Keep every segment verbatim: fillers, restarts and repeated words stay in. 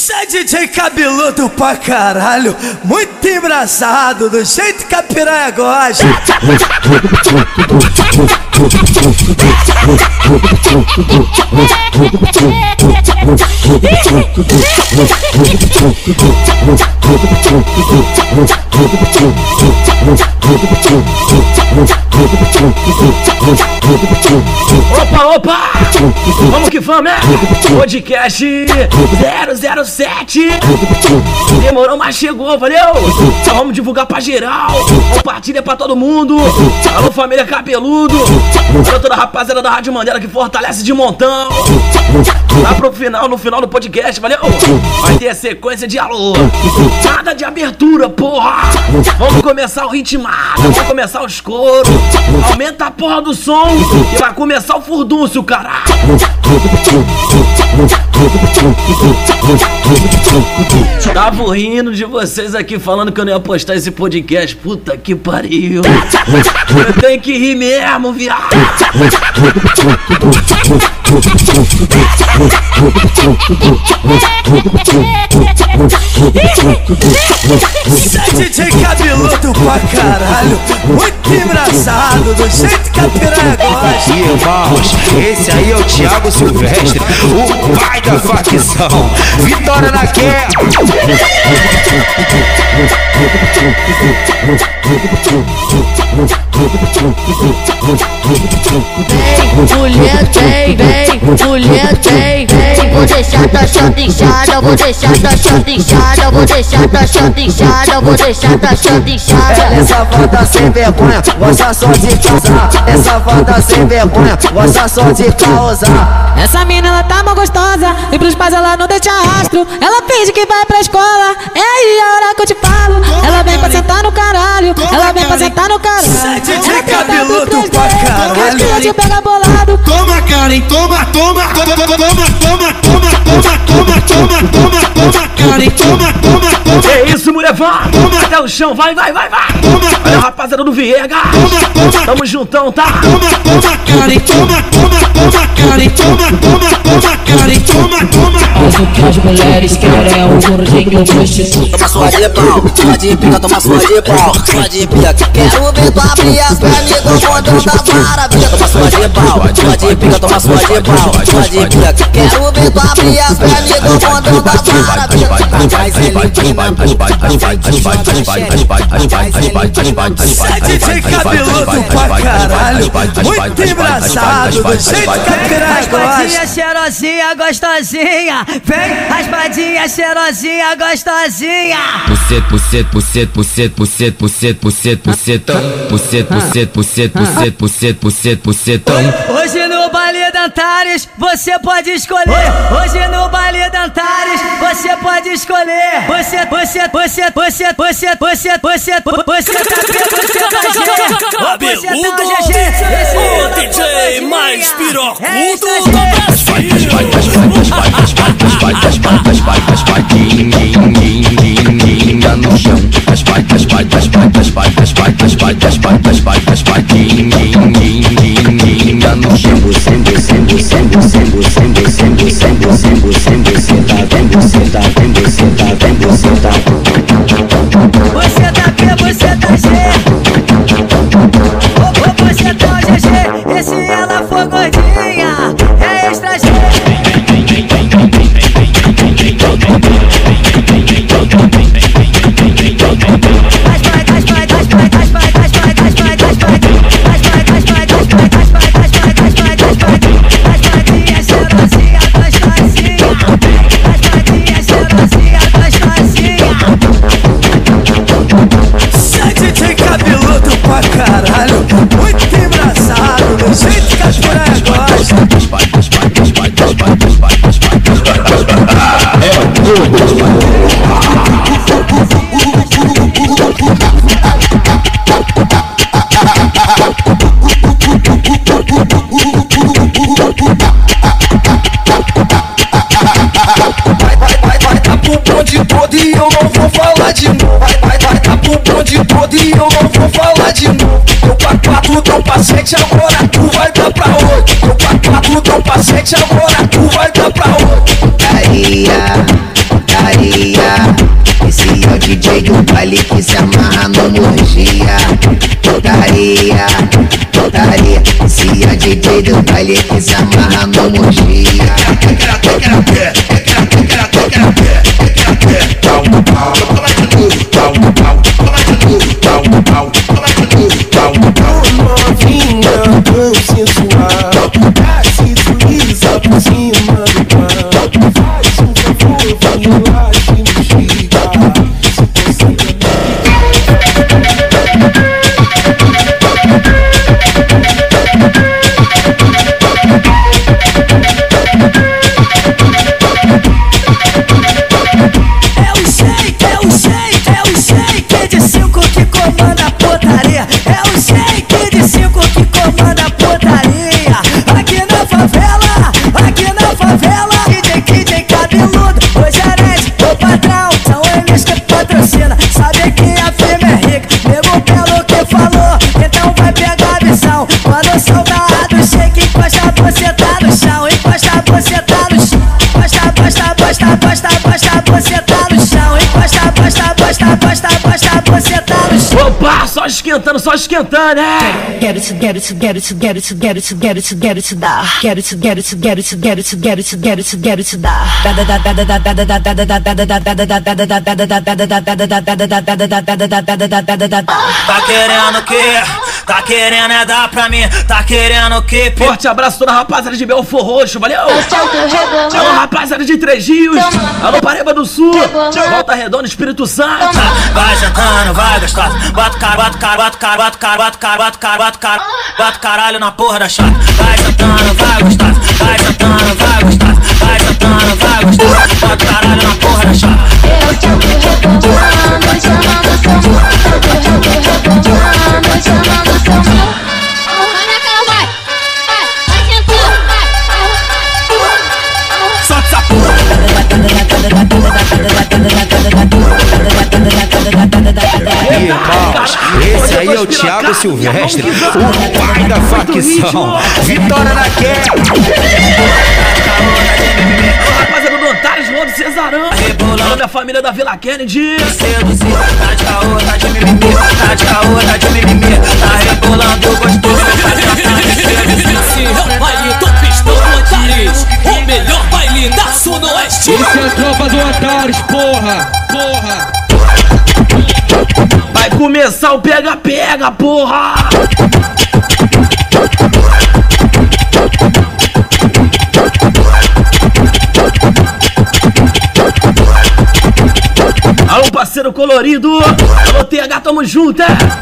Cê é D J cabeludo pra caralho, muito embraçado, do jeito que a piranha gosta. Opa, opa! Vamos que vamos, né? Podcast zero zero sete. Demorou, mas chegou, valeu? Então vamos divulgar pra geral. Compartilha pra todo mundo. Alô, família cabeludo. Alô, toda a rapaziada da Rádio Mandela que fortalece de montão. Lá pro final, no final do podcast, valeu? Vai ter a sequência de alô. Nada de abertura, porra. Vamos começar o ritmado. Vamos começar os coros. Aumenta a porra do som. E vai começar o furdúncio, caralho. Tava rindo de vocês aqui falando que eu não ia postar esse podcast. Puta que pariu. Eu tenho que rir mesmo, viado. Cê é D J cabeludo pra caralho, muito engraçado, do jeito que a piranha gosta. E irmãos, esse aí é o Thiago Silvestre, o pai da facção. Vitória na guerra. Mulher tem, vem, mulher tem, vem. Vou deixar tua chota inchada, vou deixar tua chota inchada, vou deixar tua chota inchada, vou deixar tua chota inchada. Ela é safada sem vergonha, gosta só de causar. É safada sem vergonha, gosta só de causar. Essa mina ela tá mó gostosa, e pros pais ela não deixa rastro. Ela finge que vai pra escola, é aí a hora que eu te falo. Ela vem pra sentar no caralho, ela vem pra sentar no caralho. Cê é D J cabeludo pra caralho. Ela te pega bolado. Toma, Karen, toma, toma, toma, toma, toma, toma, toma, toma, toma, toma, toma, Karen, toma, toma, toma. Que isso, mulher, vá! Até o chão, vai, vai, vai, vai! Olha a rapaziada do Viegas! Tamo juntão, tá? Toma, toma, Karen, toma, toma, toma, Karen, toma, toma, toma, Karen, toma, toma. Mas o que as mulheres querem é o gordinho prostituto. Toma sua de pau, toma de pica, toma sua de pau, toma de pica. Quero ver tu abrir as pernas do condão da maravilha. Toma sua de pau, toma de pica, toma sua de pau, toma de pica. Quero ver tu abrir as pernas do condão da maravilha. Cê é D J cabeludo pra caralho, muito engraçado, do jeito que a piranha gosta. Cheirosinha, gostosinha, vem, raspadinha, cheirosinha, gostosinha. Pucet, pucet, pucet, pucet, pucet, pucet, pucet, pucetão. Pucet, pucet, pucet, pucet, pucet, pucet, pucetão. Hoje no baile da Antares, você pode escolher. Hoje no baile da Antares, você pode escolher. Você, você, você, você, você, você, você, você tá P, você tá G. Cabeludo, o D J mais pirocudo do Aspadinha no chão, aspadinha, aspadinha, aspadinha, aspadinha no chão. Você, você, você, você, você, você, você, você, você, você tá vem, você tá vem, você tá vem, você tá. Você tá P, você tá G. Ou você tá o G G. E se ela for gordinha, é extra G. Caralho, muito engraçado, do jeito que a piranha gosta. Vai, vai, vai, vai, tá pro bonde todo e eu não vou falar de novo. Vai, vai, vai, tá pro bonde todo e eu não vou falar de novo. Eu pra quatro, tão paciente, agora tu vai dar pra outro. Eu pra quatro, tão paciente, agora tu vai dar pra outro. Aí, baile que se amarra no Murgia. Putaria, putaria. Se a D J do baile que se amarra no Murgia. Novinha, tão sensual, se desliza por cima do pão. Faz um favor, vem lá e me chega. Se consegue É o shake, é o shake, é o shake de cinco que comanda a putaria. É o shake de cinco que comanda a putaria. Aqui na favela, aqui na favela. D J, D J cabeludo, o gerente, o patrão, são eles que patrocina. Sabe que a firma é rica, nego pelo que falou, então vai pegar a visão. Quando o soldado shake, encosta você tá no chão. Encosta você tá no chão. Encosta, encosta, encosta, encosta, encosta você tá no chão. Encosta, encosta, encosta, encosta, encosta você tá no chão. Opa, só esquentando, só esquentando, né? Quero isso, quero isso, quero isso, quero isso, quero isso, quero isso, quero isso dar. Quero isso, quero isso, quero isso, quero isso, quero isso, quero isso, quero isso dar. Da da da da da da da da da da da da da da da da da. Tá querendo o quê? Tá querendo é dar pra mim? Tá querendo o quê? Forte abraço toda a rapaziada de Belfor Roxo, valeu! Alô, rapaziada de Três Rios, alô, Paraíba do Sul, Volta Redonda, Espírito Santo. Vai sentando, vai gostosa. Bota o cara, bota o cara, bota o cara, bota o cara, bota o cara, bota o cara, bota o cara, bota o caralho na porra da chave. Vai sentando, vai gostosa. Vai sentando, vai gostosa. Vai sentando, vai gostosa. Bota o caralho na porra da chave. Eu te rebolando, chamando seu amor. Eu te rebolando, chamando seu amor. Como é que ela vai? Vai, vai sentando, vai. Solta essa porra. Irmãos, esse aí é o Thiago Silvestre, o pai da facção. Vitória na queda. Rapaziada do Antares, Lodo Cesarão, alô, minha família da Vila Kennedy. Tá de caô, tá de mimimi. Tá de caô, tá de mimimi. Tá rebolando gostoso. Esse é o baile do Pistão do Antares, o melhor baile da Sudoeste. Esse é a tropa do Antares, porra, porra. Vai começar o pega-pega, porra! Alô, parceiro colorido! Alô, T H, tamo junto, é?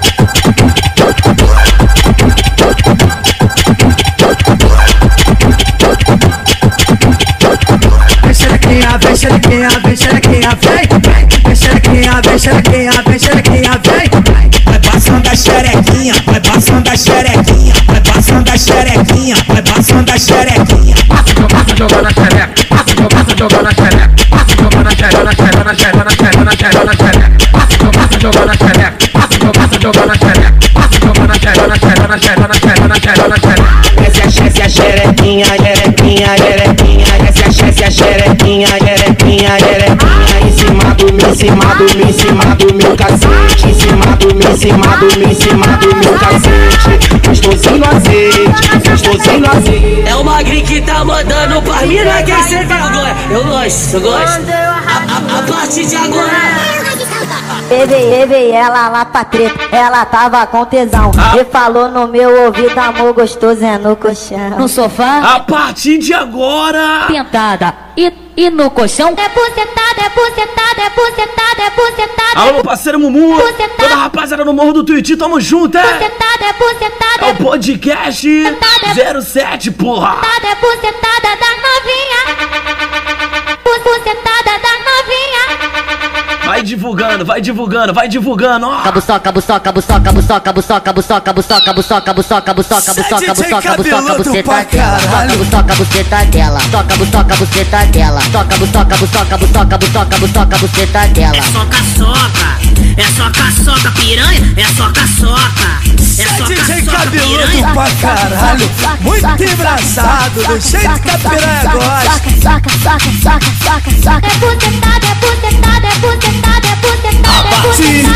Vem xerequinha, vem xerequinha, vem xerequinha, vem. Vem xerequinha, vem xerequinha, vem xerequinha, vem. Vai passando a xerequinha, vai passando a xerequinha, vai passando a xerequinha, vai passando a xerequinha. Passa jogando a xereca, passa jogando a xereca, passa jogando a xereca, na xereca, na xereca, na xereca, na xereca, na xereca, passa jogando a xereca, passa jogando a xereca, passa jogando a xereca, na xereca, na xereca, na xereca, na xereca, na xereca. Essa é a xerequinha, xerequinha, xerequinha. Essa é a xerequinha, xerequinha, xerequinha. Em cima do meu, em cima do meu, em cima do meu cacete. Em cima do meu, em cima do meu, em cima do meu cacete. Gostosinho no azeite, gostosinho no azeite. É o Magrinho que tá mandando pra mina que cê vergonha. Eu gosto, eu gosto. A, a, a partir de agora. Levei, levei ela lá pra treta, ela tava com tesão. E falou no meu ouvido, amor gostoso é no colchão. No sofá, A partir de agora, pintada e, e no colchão. É bucetada, é bucetada, é bucetada, é bucetada. alô, parceiro Mumu, toda a rapaziada no Morro do Tuiuti, tamo junto, é? Bucetada, é bucetada, É o podcast zero sete, porra! bucetada, é bucetada da novinha. Bu- Bucetada da novinha. Vai divulgando, vai divulgando, vai divulgando, ó! Cabuçoca, buçoca, buçoca, buçoca, buçoca, buçoca, buçoca, buçoca, buçoca, buçoca, buçoca, buçoca, buçoca, buceta dela. Toca, buçoca, buceta dela. Toca, buçoca, buceta dela. Toca, buçoca, buçoca, buçoca, buçoca, buçoca, buceta dela. É soca-soca, é soca-soca, piranha, é soca-soca. É D J soca-soca, cabeludo piranha. pra caralho, muito engraçado, do jeito que a piranha gosta. Soca, soca, soca, soca, soca. É bucetada, é bucetada, é bucetada, é bucetada, é bucetada.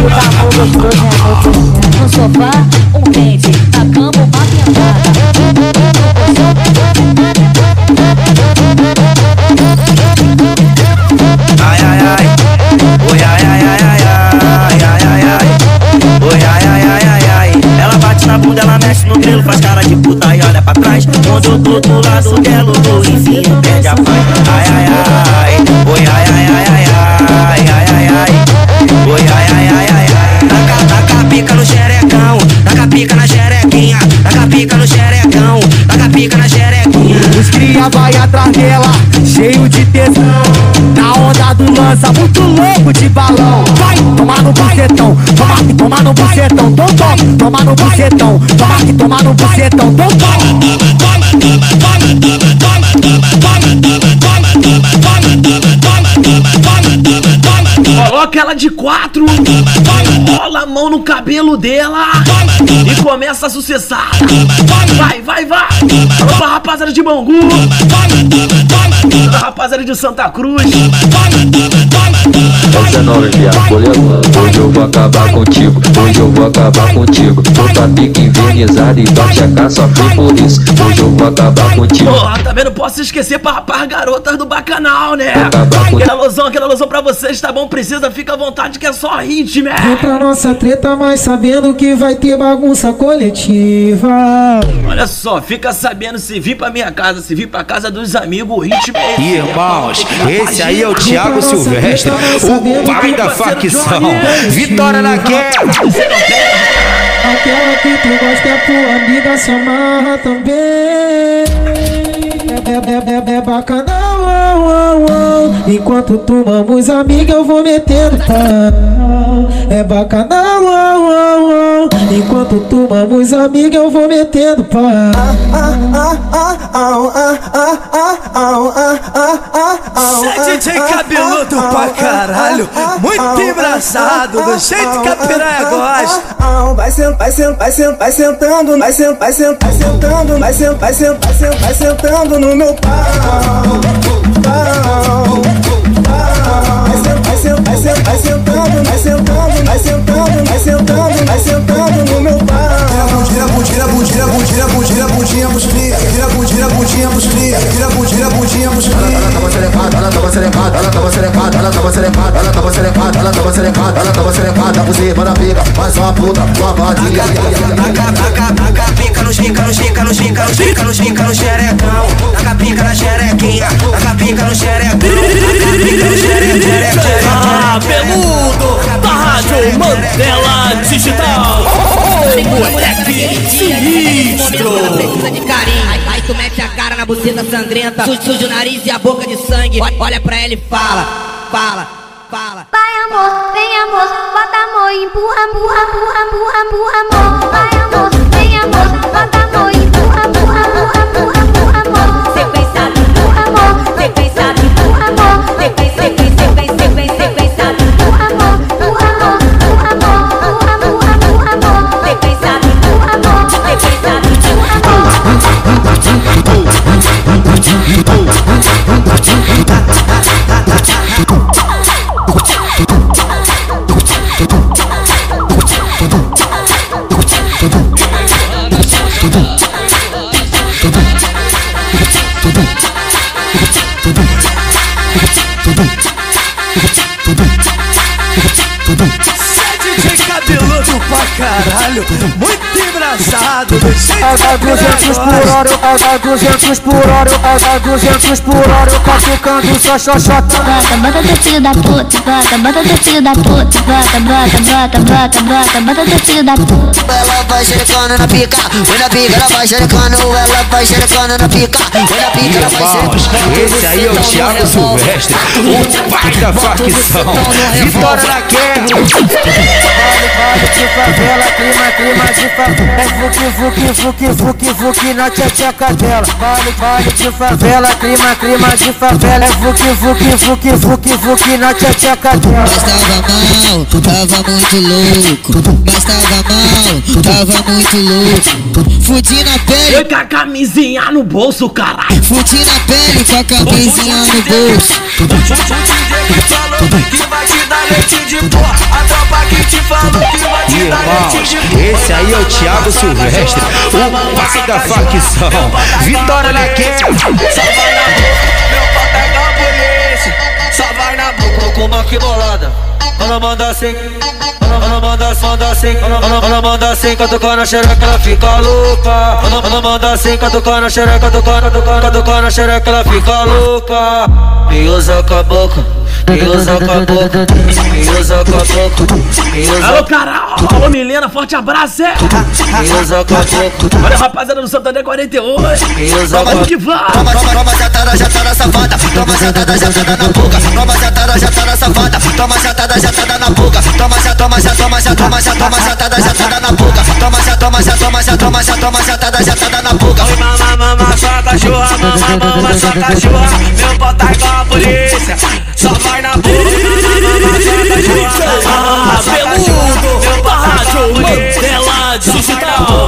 puta amor gostoso, amor gostoso. No sofá, um dente, na cama uma pintada. Ai, ai, ai, oi, ai, ai, ai, ai, ai, ai, ai, ai, oi, ai, ai, ai, ai, ai. Ela bate na bunda, ela mexe no grelo, faz cara de puta e olha pra trás. Quando eu tô do lado dela, eu tô enfim, perde a paz. Ai, ai, ai, oi, ai, ai, ai, ai, ai, ai, ai, ai, oi, ai, ai, ai, ai, ai. Taca, taca a pica no xerecão, taca a pica na xerequinha, taca a pica no xerecão, taca a pica na xerequinha. Os cria vai atrás dela, cheio de tesão. Na onda do lança, muito louco de balão. Vai tomar no bucetão, toma que tomar no bucetão, tom tom. Toma no bucetão, toma que tomar no bucetão, tom tom. Coloca ela de quatro, rola a mão no cabelo dela e começa a sucessar. Vai, vai, vai. Alô pra rapaziada de Bangu, pra rapaziada de Santa Cruz. Essa é nova, viado, hoje eu vou acabar contigo, hoje eu vou acabar contigo. Tô tua pica envenenada e vai checar, só fui por isso. Hoje eu vou acabar contigo. Porra, também não posso esquecer pra, pra garotas do Bacanal, né? Aquela alusão, aquela alusão pra vocês, tá bom? Precisa, fica à vontade que é só hit, né? Vem pra nossa treta, mas sabendo que vai ter bagunça coletiva. Olha só, fica sabendo, se vir pra minha casa, se vir pra casa dos amigos, o ritmo é esse. Irmãos, esse aí é o Thiago Silvestre, o pai da facção. Vitória na queda. Aquela que tu gosta é tua amiga, se amarra também. É, é, é, é bacanal, oh, oh, oh. Enquanto tomamos amiga eu vou metendo pau. É bacanal, oh, oh, oh. Enquanto tomamos amiga eu vou metendo pau. D J cabeludo pra caralho, muito engraçado, do jeito que a piranha gosta. Vai sentando, vai sentando, vai sentando, vai sentando, vai sentando, vai sentando, vai sentando, vai sentando, vai sentando no meu pau. Vai sentando, vai sentando, vai sentando, vai sentando, vai sentando, vai sentando, vai sentando no meu pau. Tira bundinha, bundinha, bundinha, bundinha, bundinha, musclia. Tira bundinha, bundinha, musclia. Tira bundinha, bundinha, musclia. Ela tava serepada, ela tava serepada, ela tava serepada, ela tava serepada, ela tava serepada, ela tava serepada, ela tava serepada, você manda pica, faz uma puta, uma vadia. Taca, taca, taca pica no xinca, no xinca, no xinca, no xinca, no xinca, no xerecão. Taca pica na xerequinha, taca pica no xerecão. Ah, peludo da Rádio Mandela Digital. Moleque sinistro. Precisa de carinho. Aí, aí tu mete a cara na buceta sangrenta, suja, suja o nariz e a boca de sangue. Olha, olha pra ela e fala, fala, fala. Vai amor, vem amor, bota amor, empurra, empurra, empurra, empurra, empurra amor. Vai amor, vem amor, bota amor, empurra, empurra, empurra, empurra, empurra amor. Sequenciado, empurra amor, sequenciado, empurra amor, sequenciado, sequenciado, sequenciado, empurra amor, empurra amor, empurra amor, empurra amor, empurra amor, sequenciado, empurra amor, sequenciado, D J cabeludo pra caralho, muito engraçado, do jeito A duzentos por hora, a duzentos por hora, a duzentos por hora, eu tá ficando só xoxota. Bota, bota teu filho da puta, bota, bota teu filho da puta, bota, bota, bota, bota, bota, bota teu filho da puta. Ela vai xerecando na pica, vai na pica, ela vai xerecando, ela vai xerecando na pica, vai na pica, ela vai xerecando. Esse aí é o Thiago Silvestre, o pai da facção. Vitória na queda. Vale, vale de favela, clima, clima de favela. É fuki, fuki, fuki, fuki, fuki na tcheca dela. Vale, vale de favela, clima, clima de favela. É fuki, fuki, fuki, fuki, fuki na tcheca dela. Mas tava mal, tava muito louco. Mas tava mal, tava muito louco. Fudi na pele. Foi com a camisinha no bolso, caralho. Fudi na pele com a camisinha no bolso. O D J que falou que vai te dar leite de porra. A tropa que te falo que vai te dar Irmãos, esse aí é o Thiago Silvestre, o pai da facção. Vitória na queda. Só vai na boca com uma que bolada. Ela manda assim, ela, ela manda assim, manda assim, ela, ela, ela manda assim, catucando a xereca, ela fica louca. Ela, ela manda assim, catucando a xereca, catucando, catucando, catucando a xereca, ela fica louca. Me usa com a boca, me usa com a boca, me usa com a boca, me usa. Alô, Carol, alô, Milena, forte abraço, é? Me usa com a boca. Olha, rapaziada do Santander quarenta e oito. Me usa com a Vamos que vamos. Toma, toma, toma, jatada, jatada safada. Toma, jatada, jatada na boca. Toma, jatada, jatada safada. Toma, jatada, jatada na boca. Toma, já, toma, já, toma, já, toma, já, toma, jatada, jatada na boca. Toma, já, toma, já, toma, já, toma, já, toma, jatada, jatada na boca. Mama, mama, sua cachorra, mama, mama, sua cachorra. Meu pau tá igual a polícia, só vai na boca. Ah, peludo, meu barraco, Mandela digital.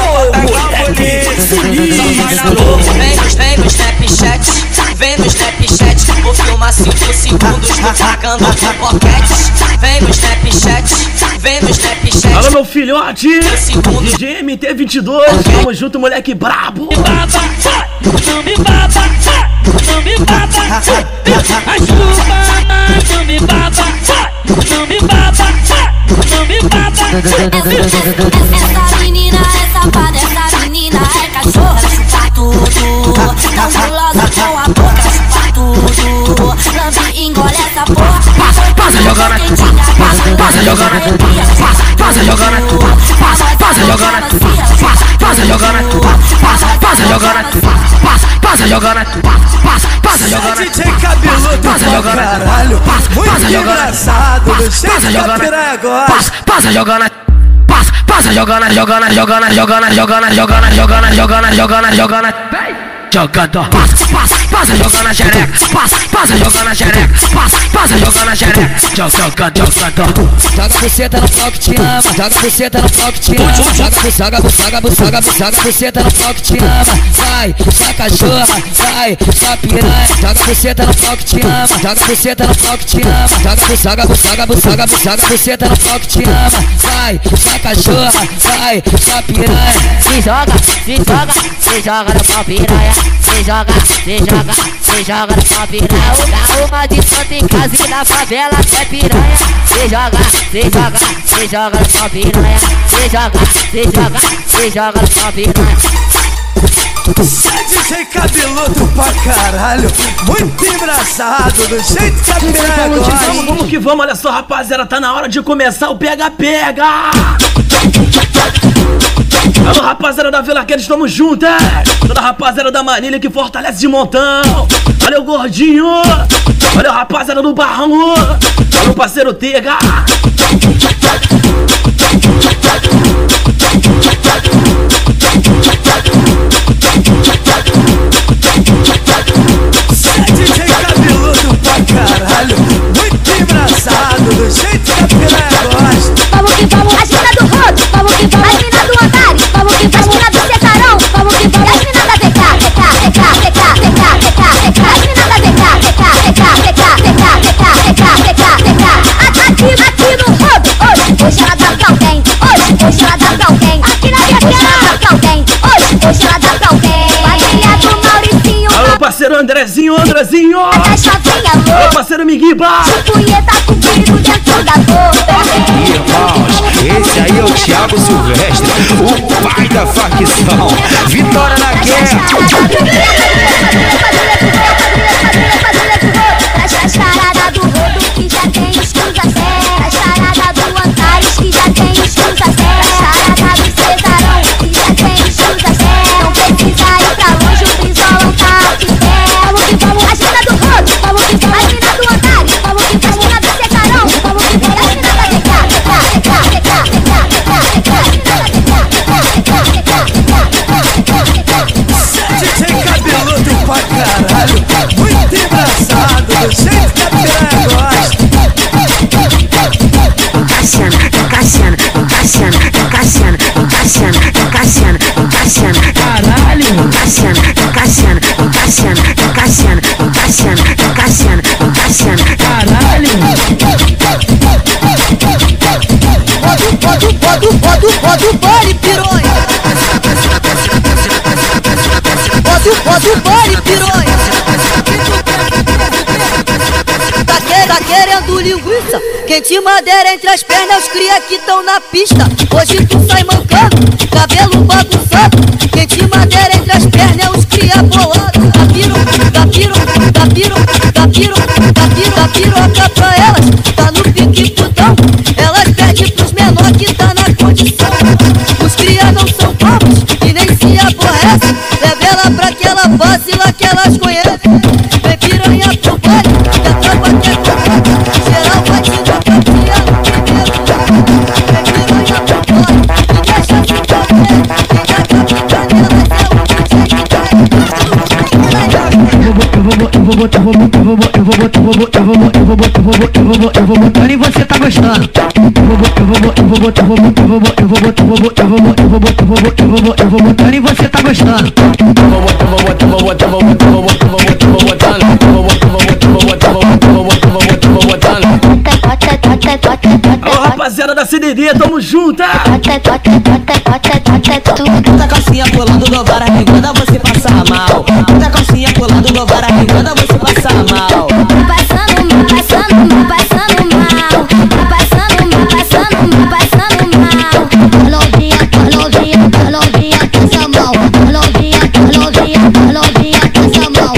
Vem no, vem no Snapchat, vem no Snapchat. Vou filmar cinco segundos pagando boquetes. Vem no Snapchat, vem no Snapchat. Alô, meu filhote, D J M T vinte e dois, tamo junto, moleque brabo. Não me baba, não me baba, ajuda, não me baba, não me baba, não me baba. Essa menina é safada, essa menina é cachorra. Ela chupa tudo, tá gulosa com a boca. Ela chupa tudo, lambe e engole essa porra. Passa jogando, passa jogando, passa jogando, passa jogando, passa jogando, passa jogando, passa jogando, passa jogando. D J cabeludo pra caralho, muito engraçado, do jeito que a piranha gosta. Passa jogando, passa, passa jogando, jogando, jogando, jogando, jogando, jogando, jogando, jogando, jogando, jogando, jogando, passa, passa, passa jogando a xereca, passa, passa jogando a xereca, passa, passa jogando a xereca, jogando, jogando. Joga buceta no pau que te ama, joga buceta no pau que te ama, joga buceta, buceta, buceta, buceta, buceta no pau que te ama. Vai, sua cachorra, vai, sua piranha. Joga buceta no pau que te ama, joga buceta no pau que te ama, joga buceta, buceta, buceta, buceta, buceta no pau que te ama. Vai, sua cachorra, vai, sua piranha. Se joga, se joga, se joga no pau piranha. Se joga, se joga, se joga no pau piranha. Dá uma de santo em casa e na favela é piranha. Se joga, se joga, se joga no pau piranha. Se joga, se joga, se joga no pau piranha. D J cabeludo pra caralho, muito engraçado, do jeito que a piranha Vamos, gosta. vamos, vamos que vamos, olha só, rapaziada, tá na hora de começar o pega-pega. Alô, rapaziada da Vila Queda, estamos juntos, é? Toda a rapaziada da Manilha que fortalece de montão. Valeu, gordinho. Valeu, rapaziada do Barrão. Valeu, parceiro Tega. D J cabeludo pra caralho, muito engraçado, do jeito que a piranha gosta. Vamos que vamos, as minas do rodo. Vamos que vamos, as minas do Antares. Vamos que vamos, as minas do Secarão. Vamos que vamos, as minas da V K, V K, V K, V K, V K, V K, V K, as minas da V K, V K, V K, V K, V K, V K, V K, V K, V K. Aqui, aqui no rodo, hoje, hoje ela dá pra alguém. Hoje, hoje ela dá pra alguém. Aqui na minha hoje ela dá pra alguém. Hoje, hoje ela dá pra alguém. Família do Mauricinho. Alô, parceiro Andrezinho, Andrezinho. Alô, parceiro Miguiba. Punheta com tiro dentro da boca. Irmãos, esse aí é o Thiago Silvestre, o pai da facção. Vitória na guerra. Traz a charada do rodo que já tem escusa séria. Traz a charada do Antares que já tem escusa séria. Traz a charada do Cesarão que já tem escusa séria. Não precisa ir pra longe, o Brizolão tá aqui perto. Vamos que vamos, as minas do rodo. Vamos que vamos, as minas do Antares. Vamos que vamos, as minas do Cecarão. Vamos que vamos, as minas da V K, V K, V K, V K, V K, V K, V K, as minas da V K, V K, V K, V K, V K, V K, V K. D J cabeludo pra caralho, muito engraçado, do jeito que a piranha gosta. Encaixando, encaixando, encaixando, encaixando, encaixando, encaixando, encaixando, caralho, encaixando, encaixando, encaixando, encaixando, encaixando, encaixando, encaixando, caralho. tá querendo linguiça? Quente madeira entre as pernas, os cria que tão na pista. Hoje tu sai mancando, cabelo bagunçado. Quente madeira entre as pernas, os cria bolado. Dá piro, dá piro, dá piro, dá piro, dá piro, dá piroca pra elas. Tá no pique putão, elas pedem pros menor que tá na condição. Os cria não são bobos e nem se aborrecem. Leva ela pra aquela base lá que elas conhecem. Vem piranha pro baile, que a tropa quer comer. Geral vai te dar campeão primeiro. Vem piranha pro baile, e deixa se comer. Quem dá capitã nelas é o D J que tá aí. Eu vou botar, eu vou botar, eu vou botar, eu vou botar, eu vou botar, eu vou botar, eu vou botar, eu vou botar, eu vou botar, eu vou botar, eu vou botar e você tá gostando. Eu vou botar, eu vou botar, eu vou botar, eu vou botar, eu vou botar, eu vou botar, eu vou botar, eu vou botar, eu vou botar, eu vou botar, eu vou botar, eu vou botar e você tá gostando. Eu vou botar, eu vou botar, eu vou botar, eu vou botar, eu vou botar, eu vou botar, eu vou botar, eu vou botar, eu vou botar, eu vou botar, eu vou botar, eu vou botar, eu vou botar, eu vou botar. Alô, rapaziada da C D D, tamo junto! Bota a calcinha colando no vara, quando você passa mal. Bota a calcinha colando no vara, quando você passa mal. Passando mal, passando mal, passando mal. Passando mal, passando mal, passando mal. Novinha, novinha, novinha, passa mal. Novinha, novinha, novinha, passa mal.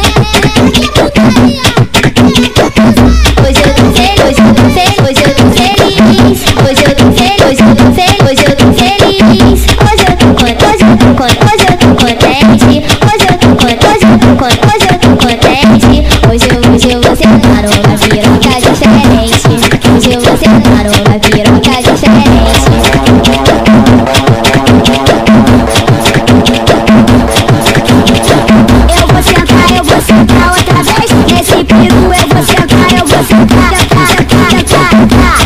Hoje eu tô feliz, hoje eu tô feliz, hoje eu tô feliz, hoje eu tô feliz, hoje eu tô feliz, hoje eu tô contente, hoje eu tô contente, hoje eu tô contente, hoje eu tô contente, hoje eu, hoje eu vou sentar uma piroca diferente, hoje eu vou sentar uma piroca diferente. Eu vou sentar, eu vou sentar outra vez, nesse peru eu vou sentar, eu vou sentar, sentar, sentar, sentar.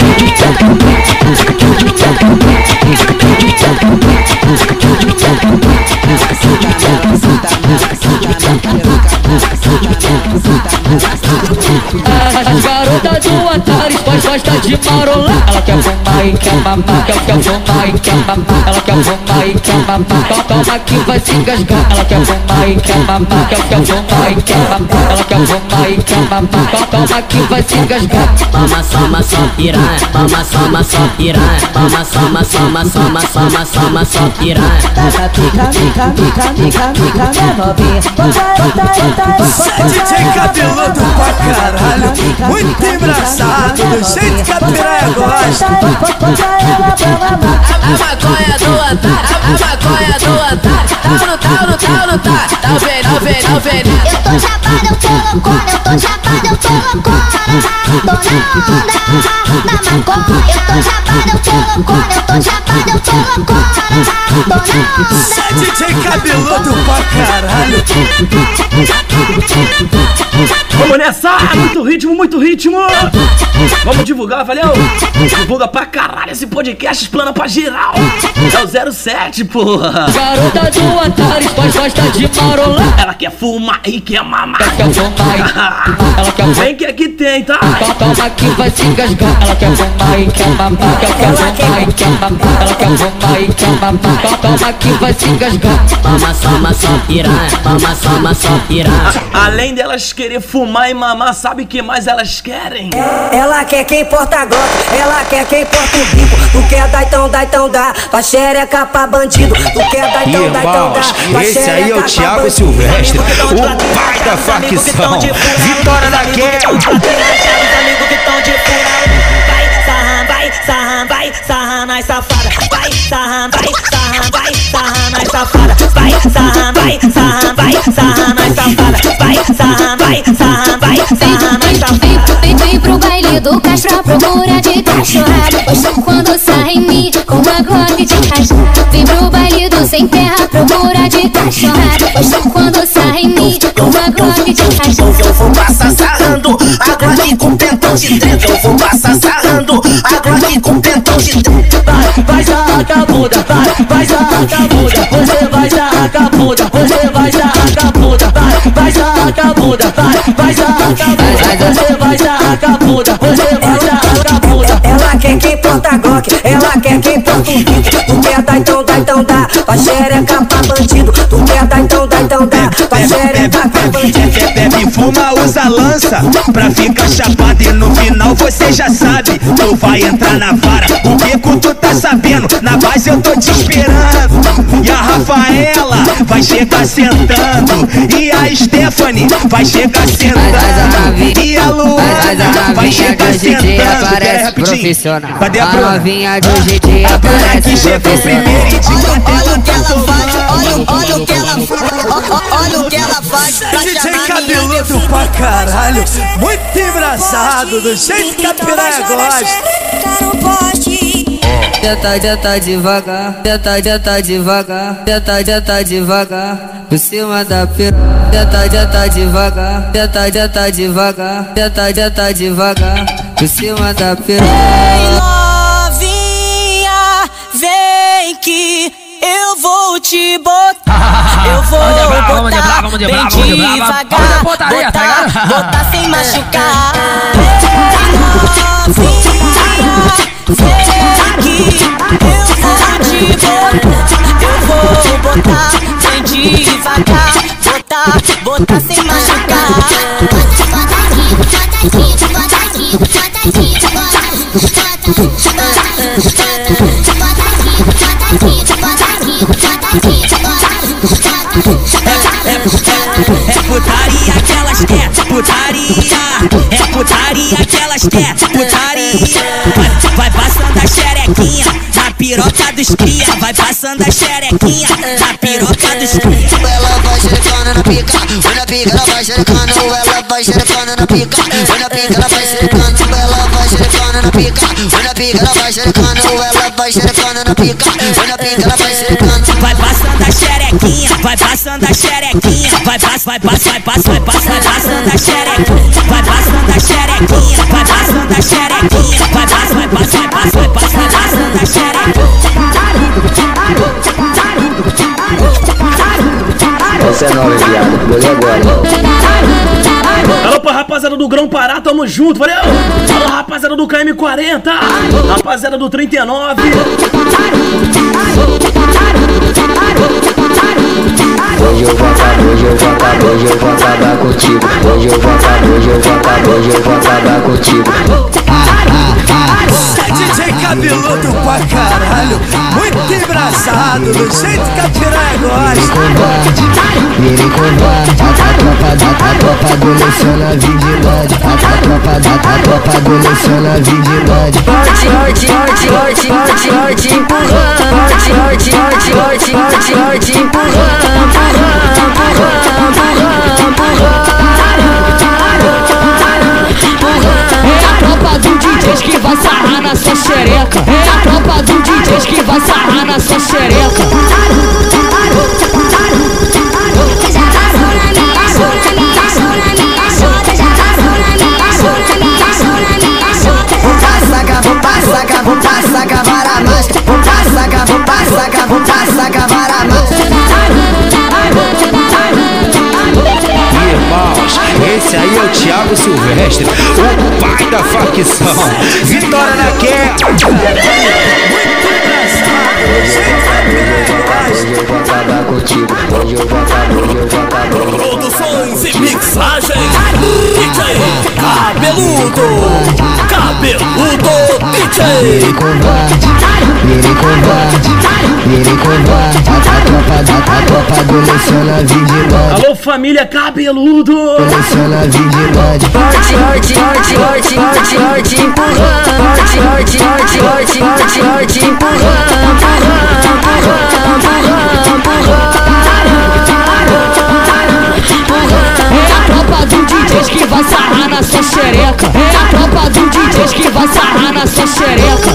As garotas do Antares gosta de marolar. Ela quer fumar e quer mamar, quer, quer fumar e quer mamar. Ela quer fumar e quer mamar, to- toma que vai se engasgar. Ela quer fumar e quer mamar, quer, quer fumar e quer mamar. Ela quer fumar e quer mamar, to- toma que vai se engasgar. Mama, soma, só piranha. Mama, soma, só piranha. Mama, soma, soma, soma, soma, soma, só piranha. Fica, fica, fica, fica, fica, minha novinha. D J cabeludo pra caralho, muito engraçado, do jeito que a piranha gosta. A maconha do otário, a maconha do otário. Tá no, tá no, tá no, tá. Tá o veneno, veneno, veneno. Eu tô chapada, eu tô loucona, eu tô chapada, eu tô loucona. Tô na onda da maconha. Eu tô chapada, eu tô loucona, eu tô chapada, eu tô loucona. Tô na onda. D J cabeludo pra caralho. Vamos nessa! Muito ritmo, muito ritmo! Vamos divulgar, valeu? Divulga pra caralho esse podcast, explana pra geral! É o zero sete, porra! Garota do Antares gosta de marolar. Ela quer fumar e quer mamar! Quer fumar e ela quer vem que aqui tem, tá? to- toma que vai se engasgar. Ela quer fumar e quer mamar, quer, quer fumar e quer mamar. Ela quer fumar e quer mamar, to- toma que vai se engasgar. Mama, soma, só piranha. Mama, soma, só piranha. Além delas querer fumar e mamar, sabe o que mais elas querem? Ela quer quem porta glock, ela quer quem porta o bico. Tu quer dar, então dá, então dá, tua xereca pra bandido. Tu quer dar, então dá, então dá, tua Esse aí é o Thiago Silvestre, o pai da facção. Vitória da Quero. Vai, sarra, vai, sarra, vai, sarra nas safadas. Vai, sarra, vai, sarra, vai, sarra nas safadas. Vai, sarra, vai, sarra, vai, sarra nas safadas. Vai, sarra, vai, sarra, vai, sarra nas safadas. Vem, vem pro baile do Castro à procura de cachorrada. Gosto quando sai em mim com uma glock de rajada. Vem pro baile do Sem Terra à procura de cachorrada. Gosto quando sai em mim com uma glock de rajada. Eu vou passar sarrando a glock com pentão de trinta. Eu vou passar sarrando a glock com pentão de trinta. Vai, vai sarrar a bunda, vai, vai sarrar a bunda. Você vai sarrar a bunda, você vai sarrar a bunda. Vai, vai sarrar a bunda, vai, vai sarrar a bunda. Você vai sarrar a bunda, você vai sarrar a bunda. Ela quer quem porta glock, ela quer quem porta Tu quer dar então, dá então dá, tua xereca pra bandido. Tu quer dar então, dá então dá, tua xereca pra bandido. Bebe, fuma, usa lança pra ficar chapado e no final você já sabe, tu vai entrar na vara. O bico tu tá sabendo, na base eu tô te esperando. E a Rafaela vai chegar sentando, e a Stephanie vai chegar sentando, e a Luana vai chegar sentando. Aparece profissional. Cadê a a novinha de hoje em dia aparece profissional. Olha o que ela faz, olha, olha o que ela faz, olha o que ela faz. D J cabeludo pra caralho, muito engraçado, do jeito que a piranha gosta. Tenta, tenta devagar, tenta, tenta devagar, tenta, tenta devagar, por cima da piranha. Tenta, tenta devagar, tenta, tenta devagar, tenta, tenta devagar, por cima da piranha. Novinha, vem que eu vou te botar. Eu vou botar bem devagar, botar, botar sem machucar. Eu vou botar bem devagar, botar, botar sem machucar. É putaria que elas quer, putaria. É putaria que elas quer, putaria. Vai, vai passando a xerequinha na piroca dos cria. Vai passando a xerequinha na piroca dos cria. Ela vai xerecando na pica, vai na pica, ela vai xerecando. Ela vai xerecando na pica, vai na pica, ela vai xerecando. Ela vai xerecando na pica, vai na pica, ela vai xerecando. Ela vai xerecando na pica, vai na pica, ela vai xerecando. Vai passando a xerequinha, vai passando a xerequinha. Vai pass, vai pass, vai pass, vai pass, vai passando a xerequinha. Vai passando a xerequinha, vai passando a xerequinha. Vai pass, vai pass, vai pass, vai pass, vai passando a xerequinha. Você é nove, viado, beleza agora. Alô pra rapaziada do Grão Pará, tamo junto, valeu! Alô rapaziada do K M quarenta, rapaziada do trinta e nove. Hoje eu vou acabar, hoje eu vou acabar, hoje eu vou acabar contigo. Hoje eu vou acabar, hoje eu vou acabar, hoje eu vou acabar contigo. D J cabeludo pra caralho, muito engraçado, do jeito que a piranha gosta. Virei covarde, a tropa da a tropa adolescente vigilante. A tropa da a tropa adolescente vigilante. Forte, forte, forte, forte, forte, forte, empurrando. Forte, forte, forte, forte, forte, forte, empurrando, empurrando, empurrando, empurrando. É a tropa do D Js que vai sarrar na sua xereca. É a tropa do D Js que vai sarrar na sua xereca. Vou passar, vou passar, cavara mais. Vou passar, vou passar, vou passar, cavara mais. Irmãos, esse aí é o Thiago Silvestre, o pai da facção. Vitória na queda. Hoje eu vou acabar contigo. Hoje eu vou acabar, hoje eu vou acabar. Produções e mixagens D J Cabeludo, Cabeludo D J. Virei covarde, virei covarde, virei covarde. A tropa da a tropa adolescente vigilante. Alô família Cabeludo, adolescente vigilante. Forte, forte, forte, forte, forte, forte, empurrando. Forte, forte, forte, forte, forte, forte, empurrando, empurrando, empurrando, empurrando. É a tropa do D Js que vai sarrar na sua xereca. É a tropa do D Js que vai sarrar na sua xereca.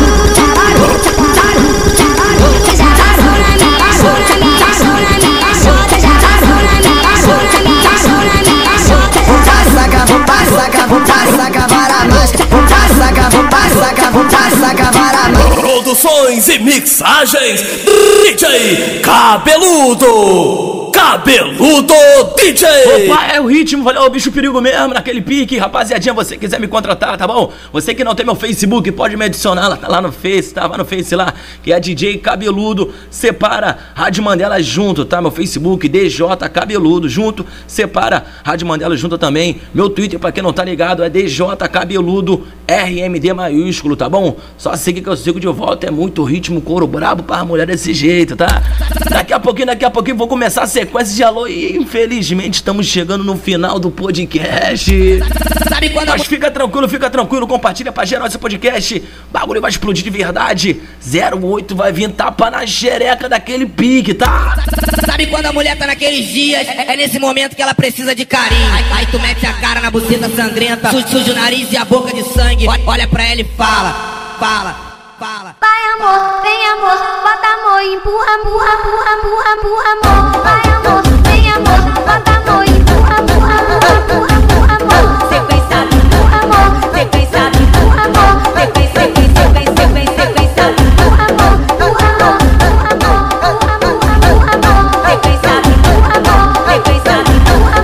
Vou passar, vou passar, cavara mais. Vou passar, vou passar, vou passar, cavara mais. Produções e mixagens D J Cabeludo. Cabeludo D J. Opa, é o ritmo, valeu, o bicho perigo mesmo, naquele pique. Rapaziadinha, você quiser me contratar, tá bom? Você que não tem meu Facebook, pode me adicionar lá, tá lá no Face, tá? Vai no Face lá, que é D J Cabeludo, separa Rádio Mandela junto, tá? Meu Facebook, D J Cabeludo junto, separa Rádio Mandela junto também. Meu Twitter, pra quem não tá ligado, é D J Cabeludo, R M D maiúsculo, tá bom? Só seguir que eu sigo de volta, é muito ritmo, couro brabo pra mulher desse jeito, tá? Daqui a pouquinho, daqui a pouquinho vou começar a sequência de alô e infelizmente estamos chegando no final do podcast. Mas fica tranquilo, fica tranquilo, compartilha pra geral esse podcast. Bagulho vai explodir de verdade. zero oito vai vir tapa na xereca daquele pique, tá? Sabe quando a mulher tá naqueles dias? É nesse momento que ela precisa de carinho. Aí, aí tu mete a cara na buceta sangrenta, suja, suja o nariz e a boca de sangue. Olha pra ela e fala, fala, fala. Vai amor, vem amor, bota amor, empurra, empurra, empurra, empurra, empurra amor. Vai amor, vem amor, bota amor, empurra, empurra, empurra, empurra amor. Sequência do empurra amor, sequência do empurra amor, sequência, sequência, sequência, sequência do empurra amor, empurra amor, empurra amor, empurra amor, sequência do empurra amor, sequência do empurra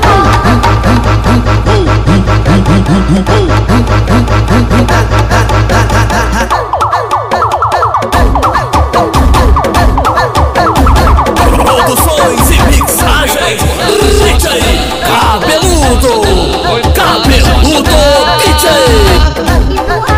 Produções e mixagens D J Cabeludo, Cabeludo D J.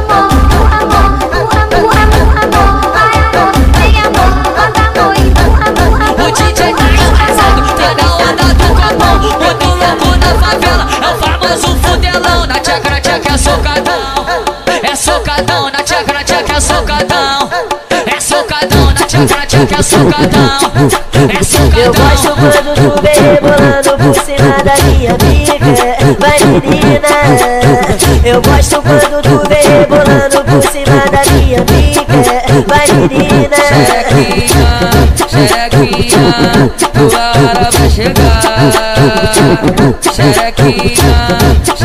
O D J tá arrasando, tá na onda do copão. Muito louco na favela, é o famoso fudelão. Na tcheca, na tcheca é socadão, é socadão. Na tcheca, na tcheca é socadão, é socadão. Na tcheca, na tcheca é socadão, é socadão. Eu gosto quando tu vem rebolando por cima da minha amiga, vai menina. Eu gosto quando tu vem rebolando por cima da minha amiga, vai menina. Xerequinha, tua hora vai chegar. Xerequinha,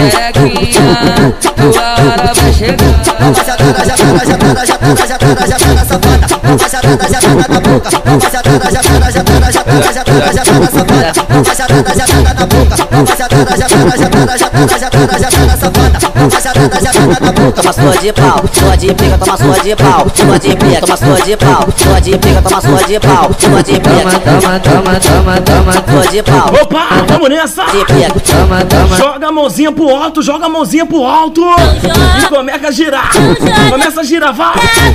xerequinha, tua hora vai chegar. Rapaziada, já tá, já tá, já tá, já tá, já tá na safada. Rapaziada, já tá na boca. Rapaziada, já tá, já tá, já tá, já tá, já tá na safada. Rapaziada, já tá na boca. Rapaziada, já tá, já tá, já tá, já tá, já tá na safada. Rapaziada, já tá na boca. Toma sua de pau, sua de pica, toma sua de pau, sua de pica, toma sua de pau, sua de pica, toma sua de pau, sua de pica, toma, toma, toma, toma, sua de pau. Opa, vamos nessa! Toma, toma. Joga a mãozinha pro alto, joga a mãozinha pro alto e começa a girar. Começa a girar, vai!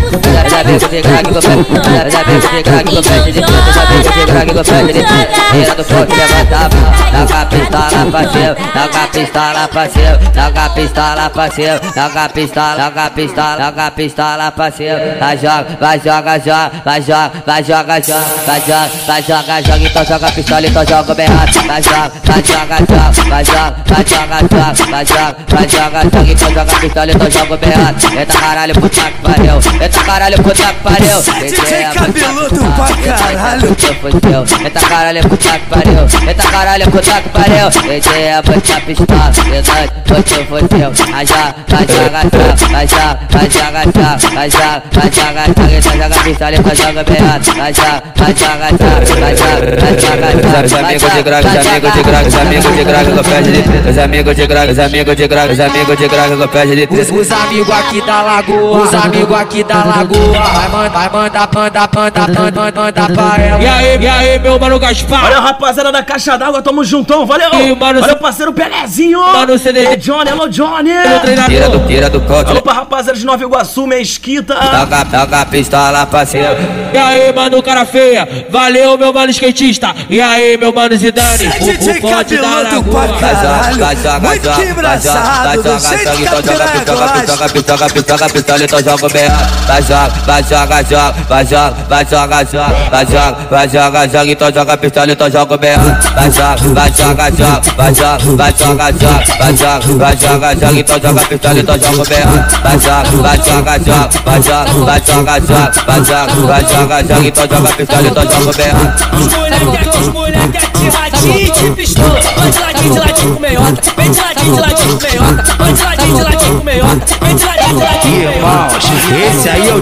Já vem com o craque com o pé, já vem com o craque com o pé de preto, já vem com o craque com o pé de preto. Tira do fogo, levanta a mão, taca a pistola pra cima, taca a pistola pra cima, taca a pistola pra cima, taca a pistola, taca a pistola, taca a pistola pra cima. Vai joga, vai joga, joga, vai joga, vai joga, joga, vai joga, vai joga, joga, então joga a pistola, então joga o berrado. Vai joga, vai joga, joga, vai joga, vai joga, joga, vai joga, vai joga, joga, então joga a pistola, então joga o berrado. Eita caralho, puta que pariu, eita caralho, puta que pariu. D J Cabeludo pra caralho. Eita caralho, puta que pariu, eita caralho, puta que pariu. D J é puta pistola, verdade, puta fodeu. Vai joga, vai joga, joga, vai joga, vai joga, joga, vai joga, vai joga, joga, então joga a pistola, então joga o berrado. Vai joga, vai joga, joga, vai joga, vai joga, joga. Os amigos de graga, os amigos de graga, os amigos de graga com pé de três. Os amigos de graga, os amigos de graga, os amigos de graga com pé de três. Os amigos aqui da lagoa, os amigos aqui da lagoa. Vai mandar, vai mandar, manda, manda, manda, manda pra ela. E aí, e aí, meu mano Gaspar? Olha, rapaziada da Caixa d'Água, tamo juntão, valeu! E, mano, olha o parceiro Pelezinho! Mano, C D. É Johnny, hello Johnny! Tira do, tira do cote. Opa, rapaziada de Nova Iguaçu, Mesquita! Toca, toca a pistola pra cima. E aí, mano, cara feia, valeu, meu mano skatista. E aí, meu mano Zidane, D J Cabeludo pra caralho, muito engraçado, do jeito que a piranha gosta. Toca, pistola, pistola, pistola, então joga o berrado. Vai joga, vai joga, joga, vai joga, vai joga, joga, vai joga, vai joga, joga, então joga a pistola, então joga o berrado. Vai joga, vai joga, joga, vai joga, vai joga, joga, vai joga, vai joga, joga, então joga a pistola, então joga o berrado. Vai joga, vai joga, joga, vai joga, vai joga, joga, vai joga, vai joga, joga, então joga a pistola, então joga o berrado. Os moleque, os moleque de ladinho de pistola, vai de ladinho, de ladinho com meiota, vem de ladinho, de ladinho com meiota, vai de ladinho, de ladinho com meiota, vem de ladinho, de ladinho com meiota. Irmãos, esse aí é o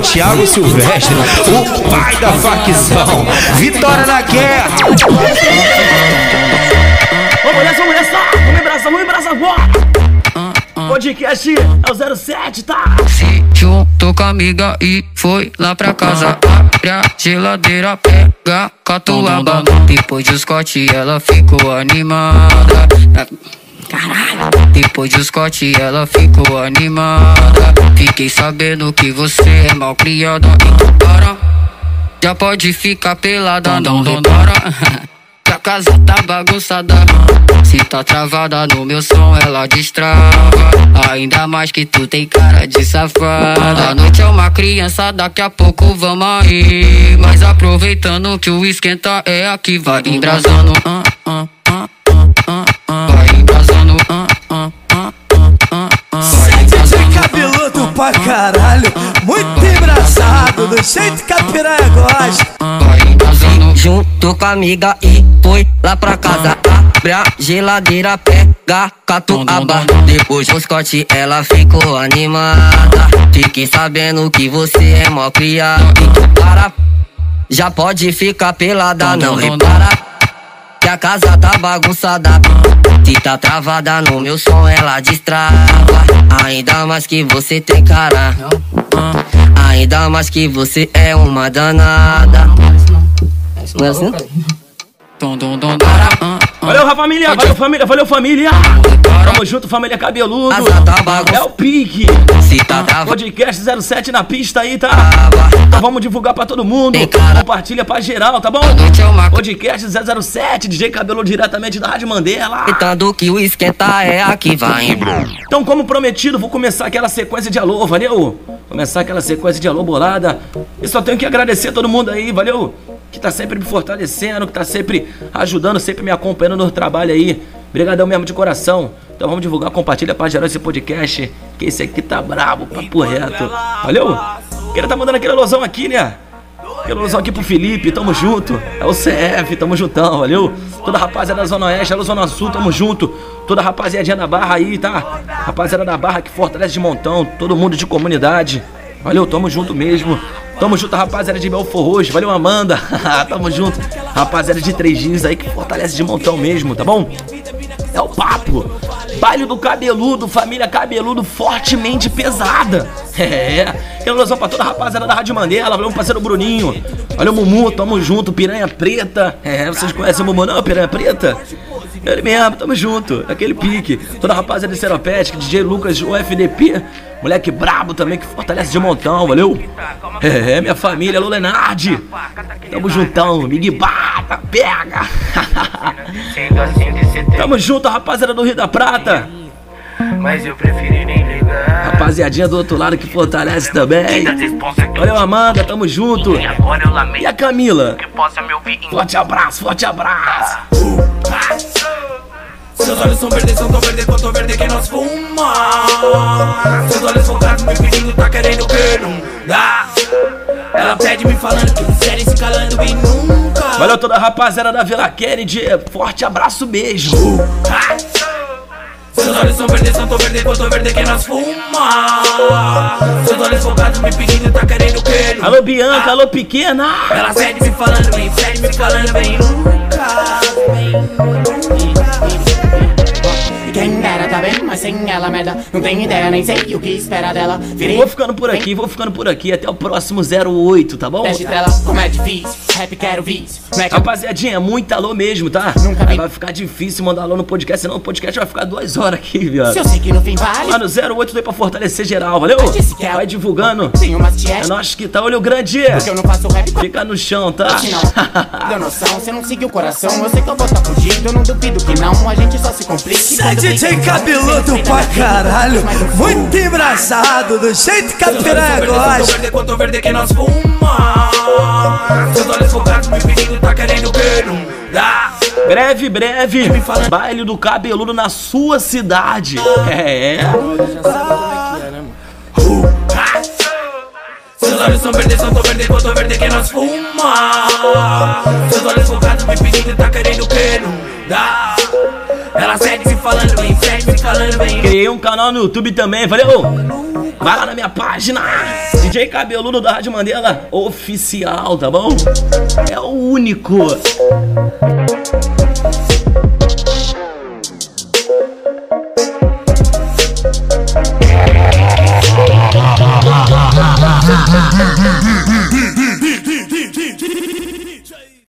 Thiago Silvestre, o pai da facção. Vitória na guerra. Vamos nessa, vamos nessa. Vamos abraçar, vamos abraçar agora. Podcast é o zero sete, tá? Se juntou com a amiga e foi lá pra casa. Abre a geladeira, pega catuaba. Depois do Scott ela ficou animada. Caralho. Depois do Scott ela ficou animada. Fiquei sabendo que você é mal criada. Então para, já pode ficar pelada, não repara. Que a casa tá bagunçada. Se tá travada no meu som, ela destrava. Ainda mais que tu tem cara de safada. A noite é uma criança, daqui a pouco vamos aí. Mas aproveitando que o esquenta é aqui, vai embrasando. Uh, uh, uh, uh, uh, vai embrasando. Uh, uh, uh, uh, uh, D J cabeludo pra caralho, muito engraçado, do jeito que a piranha gosta. Junto com a amiga e foi lá pra casa. Abre a geladeira, pega catuaba. Depois do Scott ela ficou animada. Fiquei sabendo que você é mó criado. Então para, já pode ficar pelada, não repara. Que a casa tá bagunçada. Se tá travada no meu som, ela destrava. Ainda mais que você tem cara. Ainda mais que você é uma danada. Não é assim? Valeu, família, valeu, família, valeu, família. Tamo junto, família cabeludo. É o pique. Podcast zero sete na pista aí, tá? Então vamos divulgar pra todo mundo. Compartilha pra geral, tá bom? Podcast zero zero sete, D J Cabeludo diretamente da Rádio Mandela. Tentando que o esquenta é aqui, vai. Então, como prometido, vou começar aquela sequência de alô, valeu? Começar aquela sequência de alô bolada. E só tenho que agradecer a todo mundo aí, valeu? Que tá sempre me fortalecendo, que tá sempre ajudando, sempre me acompanhando no trabalho aí. Obrigadão mesmo de coração. Então vamos divulgar, compartilha pra gerar esse podcast, que esse aqui tá brabo, papo reto. Valeu? Quem tá mandando aquele alusão aqui, né? Aquele alusão aqui pro Felipe, tamo junto. É o C F, tamo juntão, valeu? Toda a rapaziada da Zona Oeste, da Zona Sul, tamo junto. Toda a rapaziadinha da Barra aí, tá? Rapaziada da Barra que fortalece de montão, todo mundo de comunidade. Valeu, tamo junto mesmo. Tamo junto, rapaziada de Belfor Roxo. Valeu, Amanda. Tamo junto. Rapaziada de Três Jeans aí que fortalece de montão mesmo, tá bom? É o papo. Baile do Cabeludo, família Cabeludo fortemente pesada. É. Quero ilusão pra toda a rapaziada da Rádio Mandela. Valeu, meu parceiro Bruninho. Valeu, Mumu. Tamo junto. Piranha Preta. É, vocês conhecem o Mumu não? Piranha Preta? Ele mesmo, tamo junto, naquele pique. Toda a rapaziada de Seropédica, D J Lucas, o F D P, moleque brabo também que fortalece de montão, valeu? É, minha família, alô Lenardi. Tamo juntão, Miguel Bata, pega. Tamo junto, rapaziada do Rio da Prata. Mas eu preferi nem ligar. Rapaziadinha do outro lado que fortalece também. Valeu, Amanda, tamo junto. E a Camila? Forte abraço, forte abraço. Seus olhos são verdes, são tão verdes quanto verde que nós fuma. Seus olhos focados me pedindo, tá querendo que não dá. Ela pede me falando que não querem se calando e nunca. Valeu toda a rapaziada da Vila Kennedy, forte abraço, beijo. Seus olhos são verdes, são tão verdes quanto verde que nós fuma. Seus olhos focados me pedindo, tá querendo que não. Alô Bianca, alô pequena. Ela pede me falando, vem, pede me calando, vem nunca. Quem dera tá bem, mas sem ela merda. Não tenho ideia, nem sei o que espera dela. Virei... Vou ficando por aqui, vou ficando por aqui. Até o próximo zero oito, tá bom? Teste trela, como é difícil. Rap quero vício. Rapaziadinha, muito alô mesmo, tá? Nunca vi. Vai ficar difícil mandar alô no podcast, senão o podcast vai ficar duas horas aqui, viado. Se eu sei que no fim vale. Lá no zero oito deu pra fortalecer geral, valeu? Vai divulgando. É nós que tá, olho grande. Porque eu não faço rap. Fica no chão, tá? Não. Deu noção, você não seguiu o coração. Eu sei que eu vou tá fugido, eu não duvido que não. A gente só se complica. D J cabeludo pra caralho, muito engraçado, do jeito que a piranha gosta. Verde quanto verde que nós fuma. Seus olhos focados me pedindo, tá querendo que não dá. Breve, breve, baile do Cabeludo na sua cidade. É. Seus olhos são verdes, são tão verdes quanto verde que nós fuma. Seus olhos focados me pedindo, tá querendo que não dá. Ela segue me falando bem, segue me falando bem. Criei um canal no YouTube também, valeu? Vai lá na minha página, D J Cabeludo da Rádio Mandela Oficial, tá bom? É o único.